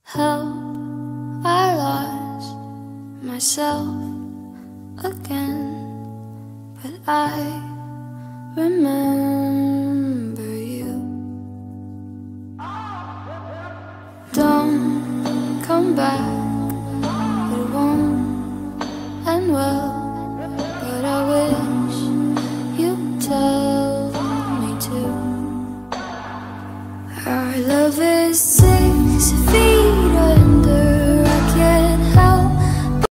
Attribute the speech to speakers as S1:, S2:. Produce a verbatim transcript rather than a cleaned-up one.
S1: Hope I lost myself again, but I remember you. Don't come back, it won't end well, but I wish you'd tell me to. Our love is six feet